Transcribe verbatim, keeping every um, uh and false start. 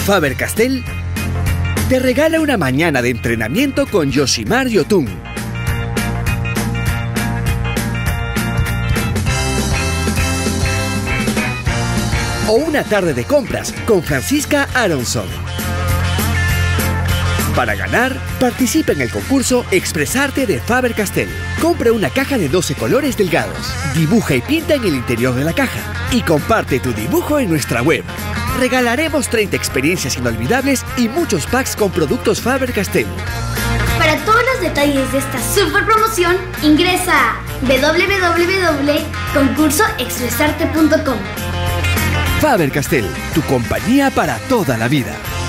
Faber-Castell te regala una mañana de entrenamiento con Yoshimar Yotun. O una tarde de compras con Francisca Aronson. Para ganar, participa en el concurso Expresarte de Faber-Castell. Compra una caja de doce colores delgados. Dibuja y pinta en el interior de la caja. Y comparte tu dibujo en nuestra web. Regalaremos treinta experiencias inolvidables y muchos packs con productos Faber-Castell. Para todos los detalles de esta super promoción, ingresa a w w w punto concurso expresarte punto com. Faber-Castell, tu compañía para toda la vida.